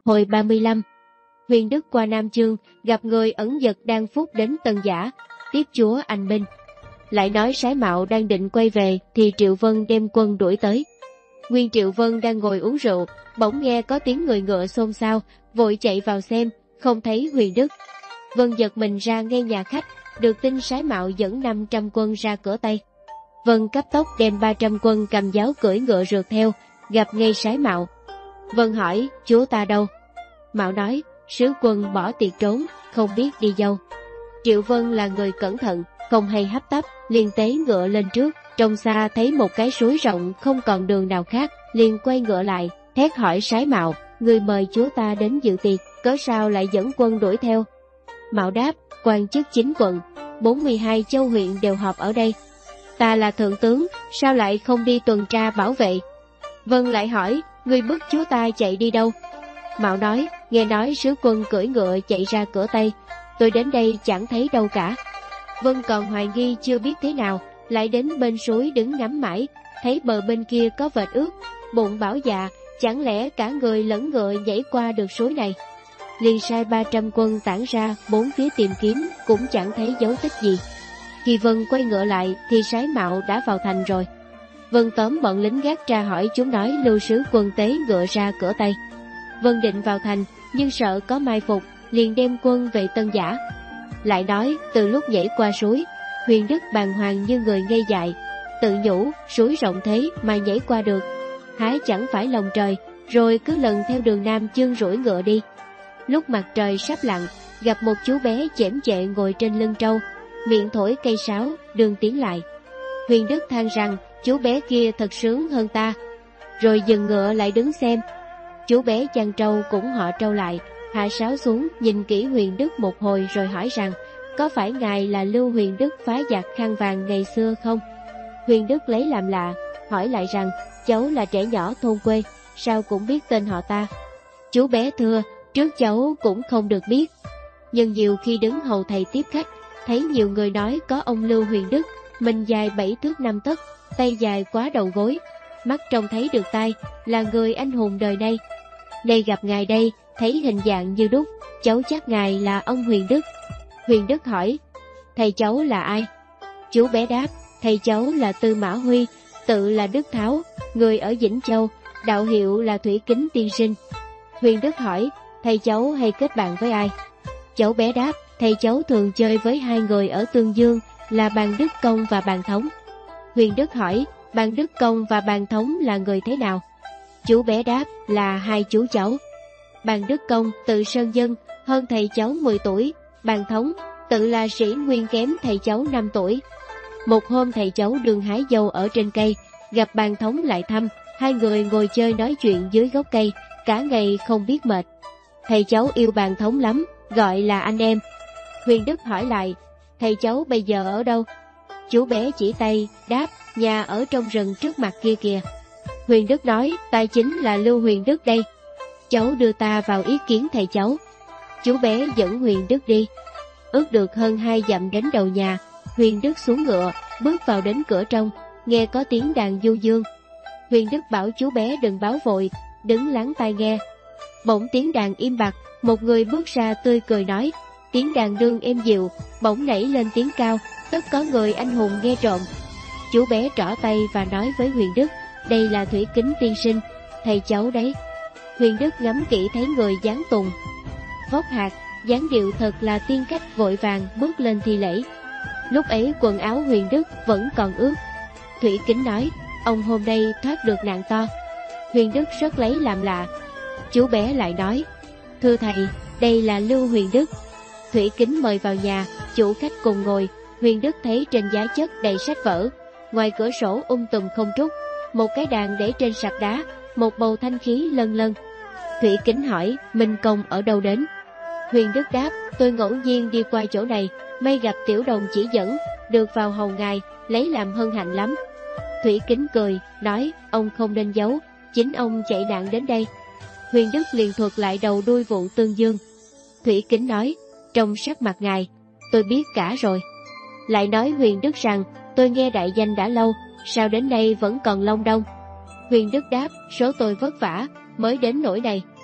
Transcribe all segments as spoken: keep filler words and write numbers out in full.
Hồi ba mươi lăm. Huyền Đức qua Nam Chương, gặp người ẩn dật đang phúc đến Tân Giả, tiếp chúa anh binh. Lại nói Sái Mạo đang định quay về thì Triệu Vân đem quân đuổi tới. Nguyên Triệu Vân đang ngồi uống rượu, bỗng nghe có tiếng người ngựa xôn xao, vội chạy vào xem, không thấy Huyền Đức. Vân giật mình ra ngay nhà khách, được tin Sái Mạo dẫn năm trăm quân ra cửa Tây. Vân cấp tốc đem ba trăm quân cầm giáo cưỡi ngựa rượt theo, gặp ngay Sái Mạo. Vân hỏi, chúa ta đâu? Mạo nói, sứ quân bỏ tiệc trốn, không biết đi đâu. Triệu Vân là người cẩn thận, không hay hấp tấp, liền tế ngựa lên trước, trông xa thấy một cái suối rộng không còn đường nào khác, liền quay ngựa lại, thét hỏi Sái Mạo, người mời chúa ta đến dự tiệc, cớ sao lại dẫn quân đuổi theo? Mạo đáp, quan chức chính quận, bốn mươi hai châu huyện đều họp ở đây. Ta là thượng tướng, sao lại không đi tuần tra bảo vệ? Vân lại hỏi, người bức chúa ta chạy đi đâu? Mạo nói, nghe nói sứ quân cưỡi ngựa chạy ra cửa Tây, tôi đến đây chẳng thấy đâu cả. Vân còn hoài nghi chưa biết thế nào, lại đến bên suối đứng ngắm mãi, thấy bờ bên kia có vệt ướt, bụng bảo dạ, chẳng lẽ cả người lẫn ngựa nhảy qua được suối này? Liền sai ba trăm quân tản ra bốn phía tìm kiếm, cũng chẳng thấy dấu tích gì. Khi Vân quay ngựa lại thì Sái Mạo đã vào thành rồi. Vân tóm bọn lính gác tra hỏi chúng nói lưu sứ quân tế ngựa ra cửa Tây. Vân định vào thành, nhưng sợ có mai phục, liền đem quân về Tân Giả. Lại nói, từ lúc nhảy qua suối, Huyền Đức bàng hoàng như người ngây dại, tự nhủ, suối rộng thế mà nhảy qua được, há chẳng phải lòng trời, rồi cứ lần theo đường Nam Chương rủi ngựa đi. Lúc mặt trời sắp lặn, gặp một chú bé chễm chệ ngồi trên lưng trâu, miệng thổi cây sáo, đường tiến lại. Huyền Đức than rằng, chú bé kia thật sướng hơn ta, rồi dừng ngựa lại đứng xem. Chú bé chăn trâu cũng họ trâu lại, hạ sáo xuống nhìn kỹ Huyền Đức một hồi rồi hỏi rằng, có phải ngài là Lưu Huyền Đức phá giặc khăn vàng ngày xưa không? Huyền Đức lấy làm lạ, hỏi lại rằng, cháu là trẻ nhỏ thôn quê, sao cũng biết tên họ ta? Chú bé thưa, trước cháu cũng không được biết, nhưng nhiều khi đứng hầu thầy tiếp khách, thấy nhiều người nói có ông Lưu Huyền Đức, mình dài bảy thước năm tấc, tay dài quá đầu gối, mắt trông thấy được tai, là người anh hùng đời nay. Đây gặp ngài đây, thấy hình dạng như đúc, cháu chắc ngài là ông Huyền Đức. Huyền Đức hỏi, thầy cháu là ai? Chú bé đáp, thầy cháu là Tư Mã Huy, tự là Đức Tháo, người ở Vĩnh Châu, đạo hiệu là Thủy Kính tiên sinh. Huyền Đức hỏi, thầy cháu hay kết bạn với ai? Cháu bé đáp, thầy cháu thường chơi với hai người ở Tương Dương là Bàn Đức Công và Bàn Thống. Huyền Đức hỏi, Bàn Đức Công và Bàn Thống là người thế nào? Chú bé đáp, là hai chú cháu. Bàn Đức Công tự Sơn Dân, hơn thầy cháu mười tuổi, Bàn Thống tự là sĩ nguyên kém thầy cháu năm tuổi. Một hôm thầy cháu đường hái dâu ở trên cây, gặp Bàn Thống lại thăm, hai người ngồi chơi nói chuyện dưới gốc cây, cả ngày không biết mệt. Thầy cháu yêu Bàn Thống lắm, gọi là anh em. Huyền Đức hỏi lại, thầy cháu bây giờ ở đâu? Chú bé chỉ tay, đáp, nhà ở trong rừng trước mặt kia kìa. Huyền Đức nói, ta chính là Lưu Huyền Đức đây. Cháu đưa ta vào ý kiến thầy cháu. Chú bé dẫn Huyền Đức đi. Ước được hơn hai dặm đến đầu nhà, Huyền Đức xuống ngựa, bước vào đến cửa trong, nghe có tiếng đàn du dương. Huyền Đức bảo chú bé đừng báo vội, đứng lắng tai nghe. Bỗng tiếng đàn im bặt, một người bước ra tươi cười nói, tiếng đàn đương êm dịu, bỗng nảy lên tiếng cao, tất có người anh hùng nghe trộm. Chú bé trỏ tay và nói với Huyền Đức, đây là Thủy Kính tiên sinh, thầy cháu đấy. Huyền Đức ngắm kỹ thấy người dáng tùng vóc hạt, dáng điệu thật là tiên cách, vội vàng bước lên thi lễ. Lúc ấy quần áo Huyền Đức vẫn còn ướt. Thủy Kính nói, ông hôm nay thoát được nạn to. Huyền Đức rất lấy làm lạ. Chú bé lại nói, thưa thầy, đây là Lưu Huyền Đức. Thủy Kính mời vào nhà, chủ khách cùng ngồi. Huyền Đức thấy trên giá chất đầy sách vở, ngoài cửa sổ um tùm không trúc, một cái đàn để trên sạp đá, một bầu thanh khí lân lân. Thủy Kính hỏi, Minh Công ở đâu đến? Huyền Đức đáp, tôi ngẫu nhiên đi qua chỗ này, may gặp tiểu đồng chỉ dẫn, được vào hầu ngài, lấy làm hân hạnh lắm. Thủy Kính cười, nói, ông không nên giấu, chính ông chạy nạn đến đây. Huyền Đức liền thuật lại đầu đuôi vụ Tương Dương. Thủy Kính nói, trong sắc mặt ngài, tôi biết cả rồi. Lại nói Huyền Đức rằng, tôi nghe đại danh đã lâu, sao đến nay vẫn còn long đong? Huyền Đức đáp, số tôi vất vả, mới đến nỗi này.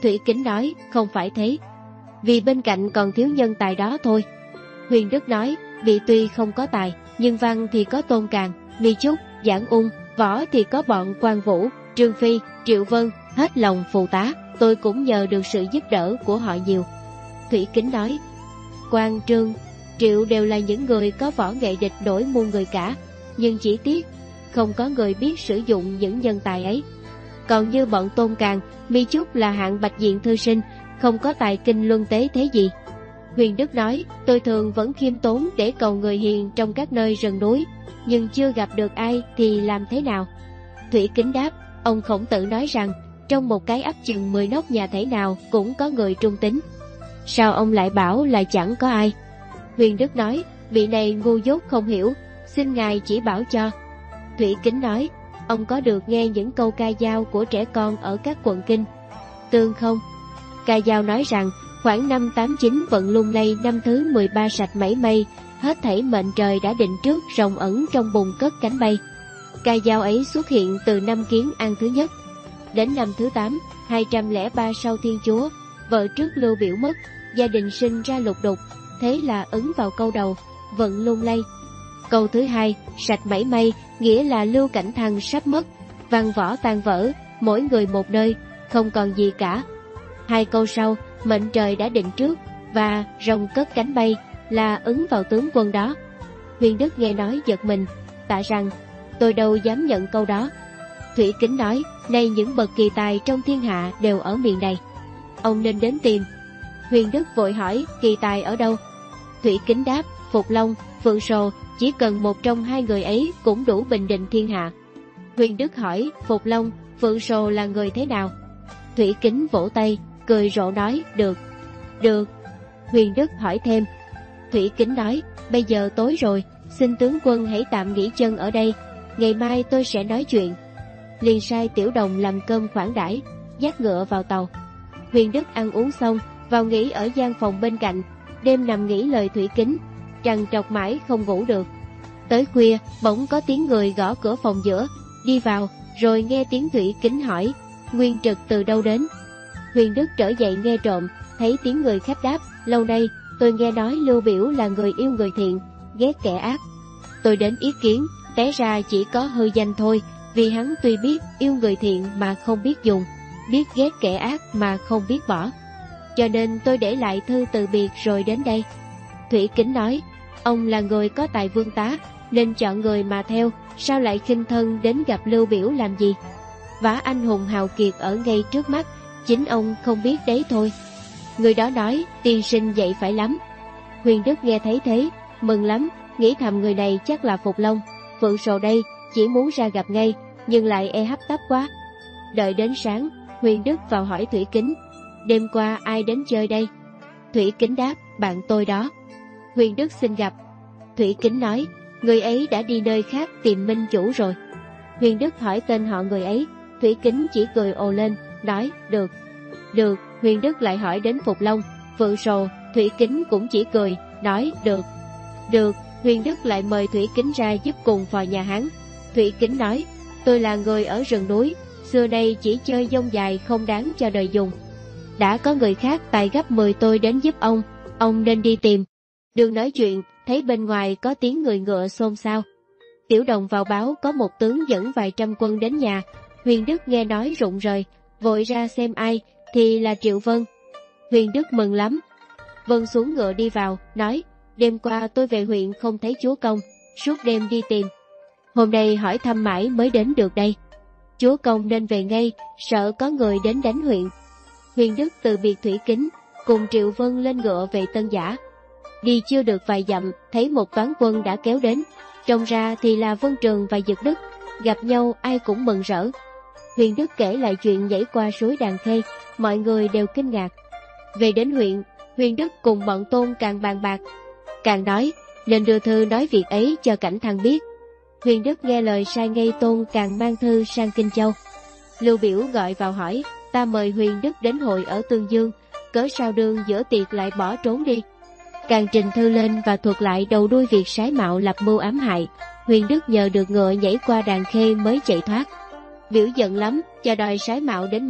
Thủy Kính nói, không phải thế. Vì bên cạnh còn thiếu nhân tài đó thôi. Huyền Đức nói, vị tuy không có tài, nhưng văn thì có Tôn Càn, Mi Chúc, Giảng Ung, võ thì có bọn Quan Vũ, Trương Phi, Triệu Vân, hết lòng phụ tá. Tôi cũng nhờ được sự giúp đỡ của họ nhiều. Thủy Kính nói, Quan, Trương, Triệu đều là những người có võ nghệ địch nổi muôn người cả, nhưng chỉ tiếc không có người biết sử dụng những nhân tài ấy. Còn như bọn Tôn Càn, Mi Chúc là hạng bạch diện thư sinh, không có tài kinh luân tế thế gì. Huyền Đức nói, tôi thường vẫn khiêm tốn để cầu người hiền trong các nơi rừng núi, nhưng chưa gặp được ai thì làm thế nào? Thủy Kính đáp, ông Khổng Tử nói rằng, trong một cái ấp chừng mười nóc nhà thể nào cũng có người trung tín. Sao ông lại bảo là chẳng có ai? Huyền Đức nói, vị này ngu dốt không hiểu, xin ngài chỉ bảo cho. Thủy Kính nói, ông có được nghe những câu ca dao của trẻ con ở các quận kinh Tương không? Ca dao nói rằng, khoảng năm tám chín vận lung lay năm thứ mười ba sạch mảy may, hết thảy mệnh trời đã định trước, rồng ẩn trong bùn cất cánh bay. Ca dao ấy xuất hiện từ năm Kiến An thứ nhất. Đến năm thứ tám, hai trăm lẻ ba sau Thiên Chúa, vợ trước Lưu Biểu mất, gia đình sinh ra lục đục, thế là ứng vào câu đầu, vận lung lay. Câu thứ hai, sạch mảy may, nghĩa là Lưu Cảnh Thăng sắp mất, văn võ tan vỡ, mỗi người một nơi, không còn gì cả. Hai câu sau, mệnh trời đã định trước, và rồng cất cánh bay, là ứng vào tướng quân đó. Huyền Đức nghe nói giật mình, tạ rằng, tôi đâu dám nhận câu đó. Thủy Kính nói, nay những bậc kỳ tài trong thiên hạ đều ở miền này, ông nên đến tìm. Huyền Đức vội hỏi, kỳ tài ở đâu? Thủy Kính đáp, Phục Long, Phượng Sồ, chỉ cần một trong hai người ấy cũng đủ bình định thiên hạ. Huyền Đức hỏi, Phục Long, Phượng Sồ là người thế nào? Thủy Kính vỗ tay, cười rộ nói, được, được. Huyền Đức hỏi thêm. Thủy Kính nói, bây giờ tối rồi, xin tướng quân hãy tạm nghỉ chân ở đây, ngày mai tôi sẽ nói chuyện. Liền sai Tiểu Đồng làm cơm khoản đãi, dắt ngựa vào tàu. Huyền Đức ăn uống xong, vào nghỉ ở gian phòng bên cạnh, đêm nằm nghĩ lời Thủy Kính, trằn trọc mãi không ngủ được. Tới khuya, bỗng có tiếng người gõ cửa phòng giữa, đi vào, rồi nghe tiếng Thủy Kính hỏi, Nguyên Trực từ đâu đến? Huyền Đức trở dậy nghe trộm, thấy tiếng người khách đáp, lâu nay tôi nghe nói Lưu Biểu là người yêu người thiện, ghét kẻ ác. Tôi đến ý kiến, té ra chỉ có hư danh thôi, vì hắn tuy biết yêu người thiện mà không biết dùng, biết ghét kẻ ác mà không biết bỏ. Cho nên tôi để lại thư từ biệt rồi đến đây. Thủy Kính nói, ông là người có tài vương tá, nên chọn người mà theo, sao lại khinh thân đến gặp Lưu Biểu làm gì? Vả anh hùng hào kiệt ở ngay trước mắt, chính ông không biết đấy thôi. Người đó nói, tiên sinh dạy phải lắm. Huyền Đức nghe thấy thế, mừng lắm, nghĩ thầm người này chắc là Phục Long, Phượng Sồ đây, chỉ muốn ra gặp ngay, nhưng lại e hấp tấp quá. Đợi đến sáng, Huyền Đức vào hỏi Thủy Kính, đêm qua ai đến chơi đây? Thủy Kính đáp, bạn tôi đó. Huyền Đức xin gặp. Thủy Kính nói, người ấy đã đi nơi khác tìm minh chủ rồi. Huyền Đức hỏi tên họ người ấy, Thủy Kính chỉ cười ồ lên, nói, được, được. Huyền Đức lại hỏi đến Phục Long, Phượng Sồ, Thủy Kính cũng chỉ cười, nói, được, được. Huyền Đức lại mời Thủy Kính ra giúp cùng vào nhà hắn. Thủy Kính nói, tôi là người ở rừng núi, xưa nay chỉ chơi dông dài không đáng cho đời dùng. Đã có người khác tài gấp mười tôi đến giúp ông, ông nên đi tìm. Đường nói chuyện, thấy bên ngoài có tiếng người ngựa xôn xao. Tiểu Đồng vào báo có một tướng dẫn vài trăm quân đến nhà. Huyền Đức nghe nói rụng rời, vội ra xem ai, thì là Triệu Vân. Huyền Đức mừng lắm. Vân xuống ngựa đi vào, nói, đêm qua tôi về huyện không thấy chúa công, suốt đêm đi tìm. Hôm nay hỏi thăm mãi mới đến được đây. Chúa công nên về ngay, sợ có người đến đánh huyện. Huyền Đức từ biệt Thủy Kính, cùng Triệu Vân lên ngựa về Tân Giả. Đi chưa được vài dặm, thấy một toán quân đã kéo đến, trông ra thì là Vân Trường và Dực Đức, gặp nhau ai cũng mừng rỡ. Huyền Đức kể lại chuyện nhảy qua suối Đàn Khê, mọi người đều kinh ngạc. Về đến huyện, Huyền Đức cùng bọn Tôn càng bàn bạc, càng nói nên đưa thư nói việc ấy cho Cảnh Thăng biết. Huyền Đức nghe lời sai ngay Tôn càng mang thư sang Kinh Châu. Lưu Biểu gọi vào hỏi, ta mời Huyền Đức đến hội ở Tương Dương, cớ sao đương giữa tiệc lại bỏ trốn đi? Càng trình thư lên và thuật lại đầu đuôi việc Sái Mạo lập mưu ám hại. Huyền Đức nhờ được ngựa nhảy qua Đàn Khê mới chạy thoát. Biểu giận lắm, cho đòi Sái Mạo đến mắng,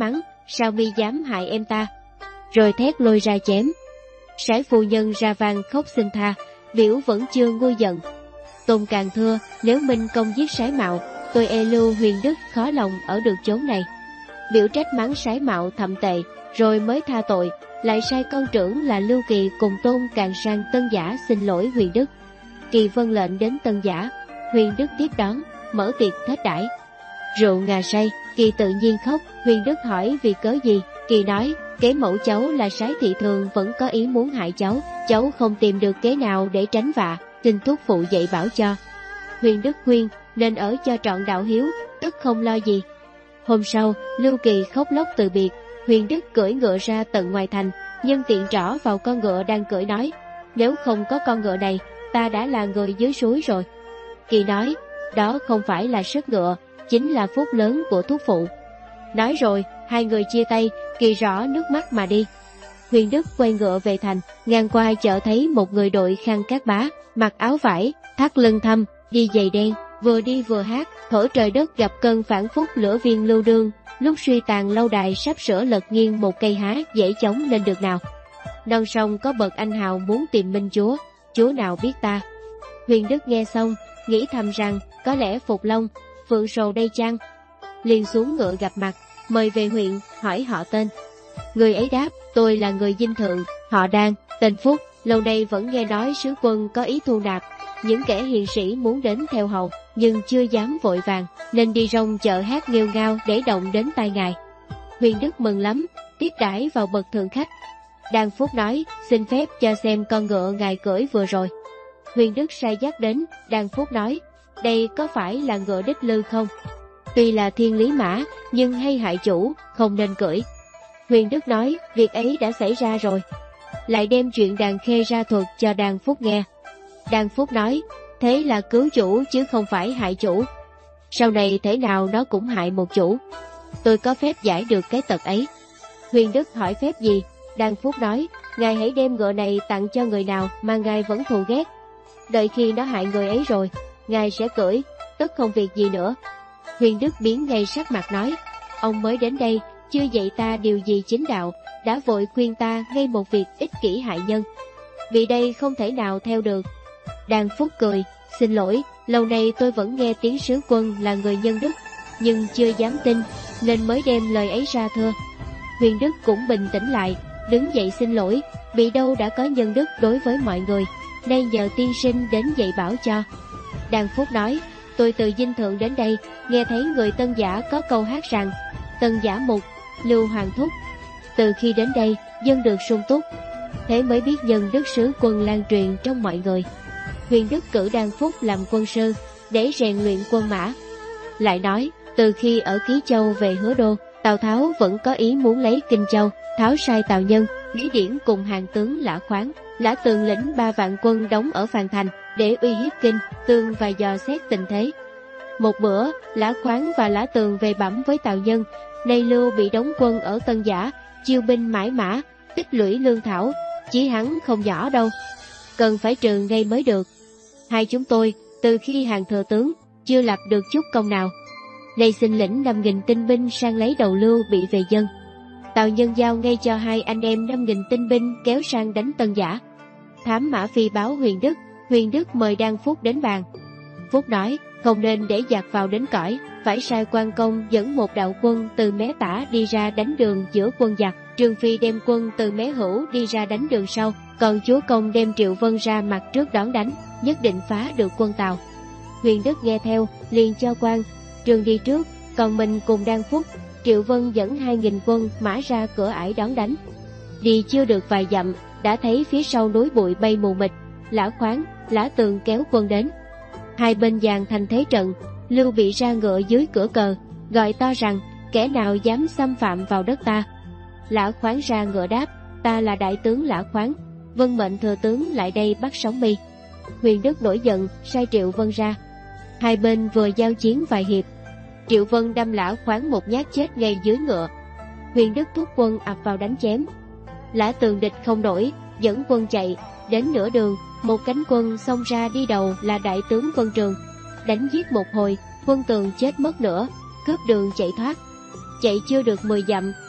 sao mi dám hại em ta? Rồi thét lôi ra chém. Sải phu nhân ra van khóc xin tha, biểu vẫn chưa nguôi giận. Tôn càng thưa, nếu Minh công giết Sái Mạo, tôi e Lưu Huyền Đức khó lòng ở được chốn này. Biểu trách mắng Sái Mạo thậm tệ, rồi mới tha tội, lại sai con trưởng là Lưu Kỳ cùng Tôn càng sang Tân Giả xin lỗi Huyền Đức. Kỳ vâng lệnh đến Tân Giả, Huyền Đức tiếp đón, mở tiệc thết đãi. Rượu ngà say, Kỳ tự nhiên khóc. Huyền Đức hỏi vì cớ gì. Kỳ nói, kế mẫu cháu là Sái thị thường vẫn có ý muốn hại cháu, cháu không tìm được kế nào để tránh vạ, xin thúc phụ dạy bảo cho. Huyền Đức khuyên nên ở cho trọn đạo hiếu, tức không lo gì. Hôm sau, Lưu Kỳ khóc lóc từ biệt. Huyền Đức cưỡi ngựa ra tận ngoài thành, nhân tiện trỏ vào con ngựa đang cưỡi nói, nếu không có con ngựa này, ta đã là người dưới suối rồi. Kỳ nói, đó không phải là sức ngựa, chính là phúc lớn của thúc phụ. Nói rồi, hai người chia tay, Kỳ rõ nước mắt mà đi. Huyền Đức quay ngựa về thành, ngang qua chợ thấy một người đội khăn cát bá, mặc áo vải, thắt lưng thâm, đi giày đen, vừa đi vừa hát, thổi trời đất gặp cơn phản phúc lửa viên lưu đương, lúc suy tàn lâu đài sắp sửa lật nghiêng một cây há dễ chống lên được nào. Non sông có bậc anh hào muốn tìm Minh Chúa, Chúa nào biết ta. Huyền Đức nghe xong, nghĩ thầm rằng có lẽ Phục Long, Phượng Sầu đây chăng? Liền xuống ngựa gặp mặt, mời về huyện, hỏi họ tên. Người ấy đáp, tôi là người Dinh Thượng, họ Đan, tên Phúc, lâu nay vẫn nghe nói sứ quân có ý thu nạp những kẻ hiền sĩ muốn đến theo hầu, nhưng chưa dám vội vàng, nên đi rong chợ hát nghêu ngao để động đến tai ngài. Huyền Đức mừng lắm, tiếp đãi vào bậc thượng khách. Đan Phúc nói, xin phép cho xem con ngựa ngài cưỡi vừa rồi. Huyền Đức sai dắt đến. Đan Phúc nói, đây có phải là ngựa đích lư không? Tuy là thiên lý mã, nhưng hay hại chủ, không nên cưỡi. Huyền Đức nói, việc ấy đã xảy ra rồi. Lại đem chuyện Đàn Khê ra thuật cho Đan Phúc nghe. Đan Phúc nói, thế là cứu chủ chứ không phải hại chủ. Sau này thế nào nó cũng hại một chủ. Tôi có phép giải được cái tật ấy. Huyền Đức hỏi phép gì? Đan Phúc nói, ngài hãy đem ngựa này tặng cho người nào mà ngài vẫn thù ghét. Đợi khi nó hại người ấy rồi, ngài sẽ cưỡi, tất không việc gì nữa. Huyền Đức biến ngay sắc mặt nói, ông mới đến đây, chưa dạy ta điều gì chính đạo, đã vội khuyên ta ngay một việc ích kỷ hại nhân. Vì đây không thể nào theo được. Đan Phúc cười, xin lỗi, lâu nay tôi vẫn nghe tiếng sứ quân là người nhân đức, nhưng chưa dám tin, nên mới đem lời ấy ra thưa. Huyền Đức cũng bình tĩnh lại, đứng dậy xin lỗi, bị đâu đã có nhân đức đối với mọi người, nay nhờ tiên sinh đến dạy bảo cho. Đan Phúc nói, tôi từ Dinh Thượng đến đây, nghe thấy người Tân Giả có câu hát rằng, Tân Giả mục, Lưu Hoàng thúc. Từ khi đến đây, dân được sung túc, thế mới biết nhân đức sứ quân lan truyền trong mọi người. Huyền Đức cử Đan Phúc làm quân sư, để rèn luyện quân mã. Lại nói, từ khi ở Ký Châu về Hứa Đô, Tào Tháo vẫn có ý muốn lấy Kinh Châu. Tháo sai Tào Nhân, Lý Điển cùng hàng tướng Lã Khoáng, Lã Tường lĩnh ba vạn quân đóng ở Phàn Thành, để uy hiếp Kinh, Tương và dò xét tình thế. Một bữa, Lã Khoáng và Lã Tường về bẩm với Tào Nhân, nay Lưu bị đóng quân ở Tân Giả, chiêu binh mãi mã, tích lũy lương thảo, chỉ hắn không nhỏ đâu, cần phải trừ ngay mới được. Hai chúng tôi, từ khi hàng thừa tướng, chưa lập được chút công nào. Nay xin lĩnh năm nghìn tinh binh sang lấy đầu Lưu bị về dân. Tào Nhân giao ngay cho hai anh em năm nghìn tinh binh kéo sang đánh Tân Giả. Thám Mã Phi báo Huyền Đức, Huyền Đức mời Đan Phúc đến bàn. Phúc nói, không nên để giặc vào đến cõi, phải sai quan công dẫn một đạo quân từ Mé Tả đi ra đánh đường giữa quân giặc. Trương Phi đem quân từ Mé Hữu đi ra đánh đường sau, còn chúa công đem Triệu Vân ra mặt trước đón đánh, nhất định phá được quân Tào. Huyền Đức nghe theo, liền cho quan Trương đi trước, còn mình cùng Đan Phúc, Triệu Vân dẫn hai nghìn quân mã ra cửa ải đón đánh. Đi chưa được vài dặm, đã thấy phía sau núi bụi bay mù mịt, Lã Khoáng, Lã Tường kéo quân đến. Hai bên dàn thành thế trận, Lưu bị ra ngựa dưới cửa cờ, gọi to rằng, kẻ nào dám xâm phạm vào đất ta. Lã Khoáng ra ngựa đáp, ta là đại tướng Lã Khoáng, vâng mệnh thừa tướng lại đây bắt sống mi. Huyền Đức nổi giận, sai Triệu Vân ra. Hai bên vừa giao chiến vài hiệp, Triệu Vân đâm Lã Khoáng một nhát chết ngay dưới ngựa. Huyền Đức thúc quân ập vào đánh chém. Lã Tường địch không nổi, dẫn quân chạy. Đến nửa đường, một cánh quân xông ra đi đầu là đại tướng Vân Trường. Đánh giết một hồi, quân Tường chết mất nữa, cướp đường chạy thoát. Chạy chưa được mười dặm,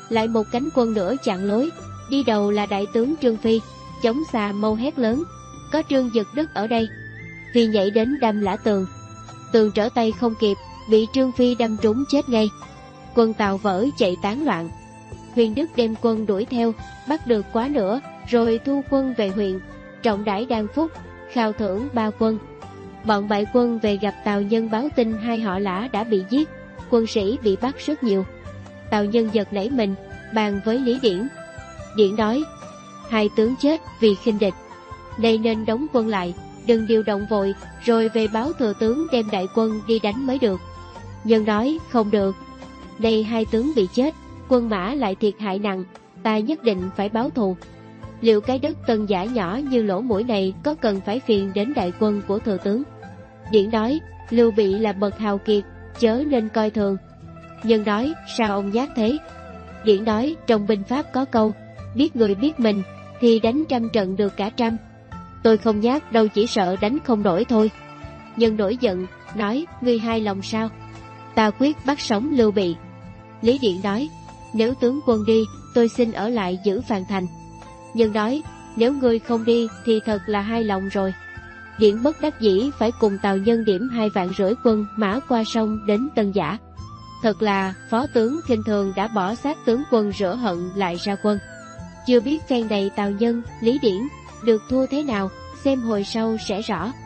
lại một cánh quân nữa chặn lối, đi đầu là đại tướng Trương Phi, chống xà mâu hét lớn, có Trương Dực Đức ở đây. Phi nhảy đến đâm Lã Tường, Tường trở tay không kịp, bị Trương Phi đâm trúng chết ngay. Quân Tào vỡ chạy tán loạn. Huyền Đức đem quân đuổi theo, bắt được quá nữa, rồi thu quân về huyện, trọng đãi Đan Phúc, khao thưởng ba quân. Bọn bại quân về gặp Tào Nhân báo tin hai họ Lã đã bị giết, quân sĩ bị bắt rất nhiều. Tào Nhân giật nảy mình, bàn với Lý Điển. Điển nói, hai tướng chết vì khinh địch, nay nên đóng quân lại, đừng điều động vội, rồi về báo thừa tướng đem đại quân đi đánh mới được. Nhân nói, không được, nay hai tướng bị chết, quân mã lại thiệt hại nặng, ta nhất định phải báo thù. Liệu cái đất Tân Giả nhỏ như lỗ mũi này có cần phải phiền đến đại quân của thừa tướng? Điển nói, Lưu Bị là bậc hào kiệt, chớ nên coi thường. Nhân nói, sao ông nhát thế? Điển nói, trong binh pháp có câu, biết người biết mình, thì đánh trăm trận được cả trăm. Tôi không nhát đâu, chỉ sợ đánh không nổi thôi. Nhân nổi giận, nói, ngươi hai lòng sao? Ta quyết bắt sống Lưu Bị. Lý Điển nói, nếu tướng quân đi, tôi xin ở lại giữ Phàn Thành. Nhân nói, nếu ngươi không đi thì thật là hai lòng rồi. Điển bất đắc dĩ phải cùng Tào Nhân điểm hai vạn rưỡi quân mã qua sông đến Tân Giả. Thật là phó tướng khinh thường đã bỏ xác tướng quân rửa hận lại ra quân. Chưa biết phen này Tào Nhân, Lý Điển được thua thế nào, xem hồi sau sẽ rõ.